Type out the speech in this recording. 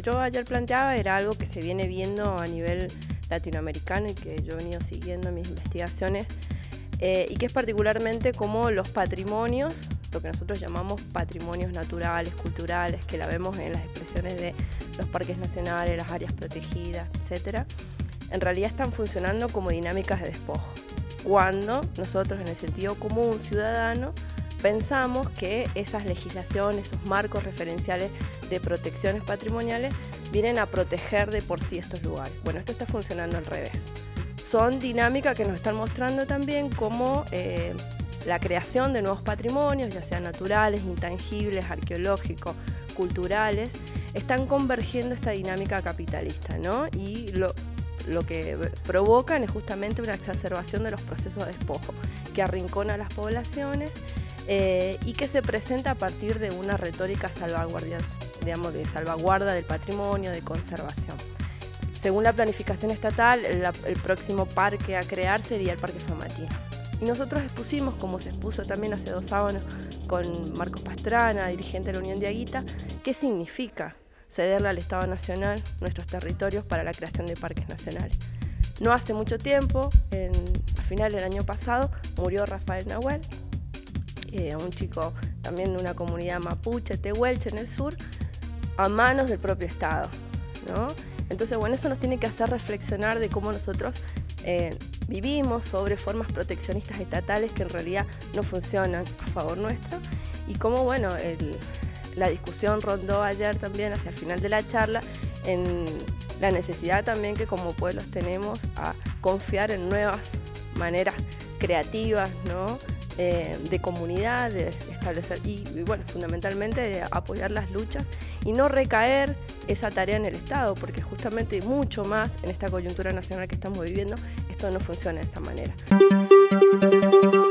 yo ayer planteaba era algo que se viene viendo a nivel latinoamericano y que yo he venido siguiendo en mis investigaciones, y que es particularmente como los patrimonios, lo que nosotros llamamos patrimonios naturales, culturales, que la vemos en las expresiones de los parques nacionales, las áreas protegidas, etcétera, en realidad están funcionando como dinámicas de despojo, cuando nosotros en el sentido común ciudadano pensamos que esas legislaciones, esos marcos referenciales de protecciones patrimoniales vienen a proteger de por sí estos lugares. Bueno, esto está funcionando al revés. Son dinámicas que nos están mostrando también cómo la creación de nuevos patrimonios, ya sean naturales, intangibles, arqueológicos, culturales, están convergiendo esta dinámica capitalista, ¿no? Y lo que provocan es justamente una exacerbación de los procesos de despojo, que arrincona a las poblaciones y que se presenta a partir de una retórica de salvaguarda del patrimonio, de conservación. Según la planificación estatal, el próximo parque a crear sería el Parque Famatina. Y nosotros expusimos, como se expuso también hace 2 sábados con Marcos Pastrana, dirigente de la Unión de Aguita, qué significa cederle al Estado Nacional nuestros territorios para la creación de parques nacionales. No hace mucho tiempo, a final del año pasado, murió Rafael Nahuel, un chico también de una comunidad mapuche, tehuelche en el sur, a manos del propio Estado, ¿no? Entonces, bueno, eso nos tiene que hacer reflexionar de cómo nosotros vivimos sobre formas proteccionistas estatales que en realidad no funcionan a favor nuestro, y cómo, bueno, la discusión rondó ayer también hacia el final de la charla en la necesidad también que como pueblos tenemos a confiar en nuevas maneras creativas, ¿no? De comunidad, de establecer y bueno, fundamentalmente de apoyar las luchas y no recaer esa tarea en el Estado, porque justamente mucho más en esta coyuntura nacional que estamos viviendo, esto no funciona de esta manera.